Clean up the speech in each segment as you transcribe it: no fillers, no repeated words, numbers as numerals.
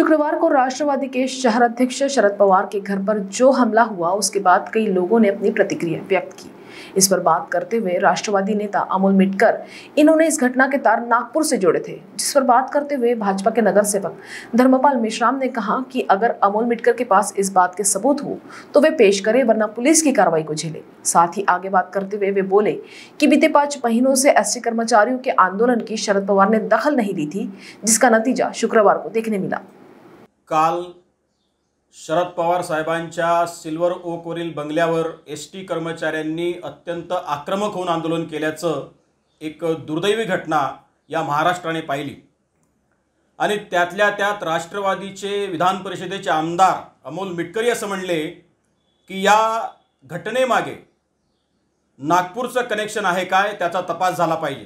शुक्रवार को राष्ट्रवादी के शहर अध्यक्ष शरद पवार के घर पर जो हमला हुआ उसके बाद कई लोगों ने अपनी प्रतिक्रिया व्यक्त की। इस पर बात करते हुए राष्ट्रवादी नेता अमोल मिटकर इन्होंने इस घटना के तार नागपुर से जोड़े थे, जिस पर बात करते हुए भाजपा के नगर सेवक धर्मपाल मेश्राम ने कहा कि अगर अमोल मिटकर के पास इस बात के सबूत हो तो वे पेश करे, वरना पुलिस की कार्रवाई को झेले। साथ ही आगे बात करते हुए वे बोले कि बीते 5 महीनों से एसटी कर्मचारियों के आंदोलन की शरद पवार ने दखल नहीं ली थी, जिसका नतीजा शुक्रवार को देखने मिला। काल शरद पवार साहेबांच्या सिल्वर ओकवरील बंगल्यावर एसटी कर्मचाऱ्यांनी अत्यंत आक्रमक होऊन आंदोलन केल्याचं एक दुर्दैवी घटना या महाराष्ट्राने पाहिली आणि त्यातल्या त्यात राष्ट्रवादीचे विधान परिषदेचे आमदार अमोल मिटकर असं म्हणले की या घटनेमागे नागपूरचं कनेक्शन आहे काय त्याचा तपास झाला पाहिजे।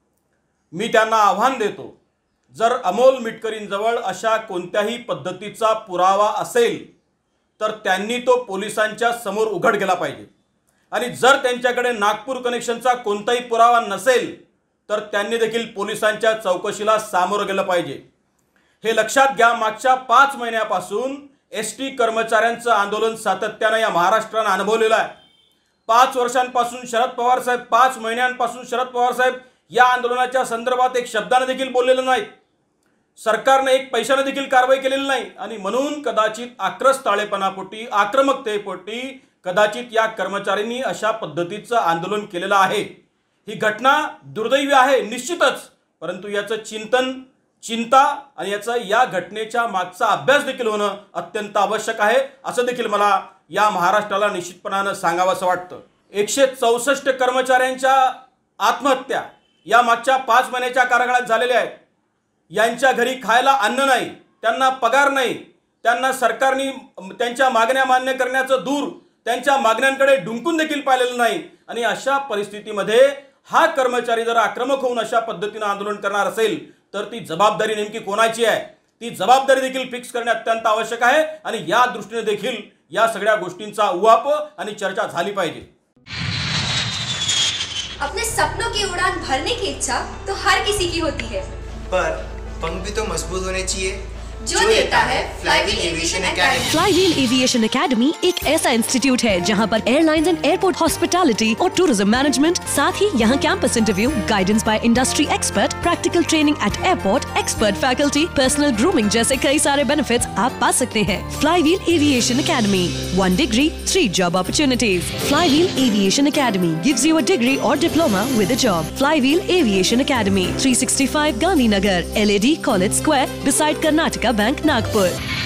मी त्यांना आव्हान देतो, जर अमोल मिटकरींजवळ अशा कोणत्याही पद्धतीचा पुरावा असेल तर त्यांनी तो पोलिसांच्या समोर उघड केला पाहिजे आणि जर त्यांच्याकडे नागपूर कनेक्शनचा कोणताही पुरावा नसेल तर त्यांनी देखील पोलिसांच्या चौकशीला सामोरं गेलं पाहिजे। हे लक्षात घ्या, मागच्या 5 महिन्यापासून एसटी कर्मचाऱ्यांचं आंदोलन सातत्याने या महाराष्ट्राने अनुभवलेलं आहे। 5 वर्षांपासून शरद पवार साहेब 5 महिन्यांपासून शरद पवार साहेब या आंदोलनाच्या संदर्भात एक शब्दाने देखील बोललेलं नाही। सरकारने एक पैशाने देखील कारवाई केलेली नाही आणि म्हणून कदाचित आक्रस्ताळेपणापोटी आक्रमकतेपोटी कदाचित या कर्मचाऱ्यांनी अशा पद्धतीचं आंदोलन केलेलं आहे। ही घटना दुर्दैवी आहे निश्चितच, परंतु याचं चिंतन, चिंता आणि या घटनेच्या मागचा अभ्यास देखील होणं अत्यंत आवश्यक आहे असं देखील मला या महाराष्ट्राला निश्चितपणाने सांगावंसं वाटतं। 164 कर्मचाऱ्यांच्या आत्महत्या या मागच्या 5 महिन्याच्या काळात झालेल्या आहेत। यांच्या घरी खायला अन्न नाही, त्यांना पगार नाही, त्यांना सरकारने त्यांच्या मागण्या मान्य करण्याचं दूर त्यांच्या मागण्यांकडे डुंकून देखील पाहिलेलं नाही आणि अशा परिस्थितीमध्ये हा कर्मचारी जर आक्रमक होऊन अशा पद्धतीने आंदोलन करणार असेल तर ती जबाबदारी नेमकी कोणाची आहे, ती जबाबदारी देखील फिक्स करणे अत्यंत आवश्यक आहे आणि या दृष्टीने देखील या सगळ्या गोष्टींचा उहापोह आणि चर्चा झाली पाहिजे। अपने सपनों की उड़ान भरने की इच्छा तो हर किसी की होती है, पर पंख भी तो मजबूत होने चाहिए जो देता है flywheel aviation academy. Flywheel aviation academy एक ऐसा इंस्टीट्यूट है जहां पर एयरलाइंस एंड एयरपोर्ट हॉस्पिटैलिटी और टूरिज्म मैनेजमेंट, साथ ही यहां campus interview, guidance by industry expert, practical training at airport, expert faculty, personal grooming जैसे कई सारे बेनिफिट्स आप पा सकते हैं। Flywheel aviation academy, 1 degree, 3 job opportunities। Flywheel aviation academy gives you a degree or diploma with a job। Flywheel aviation academy, 365 Gandhinagar, LAD College Square, beside Karnataka Bank, Nagpur।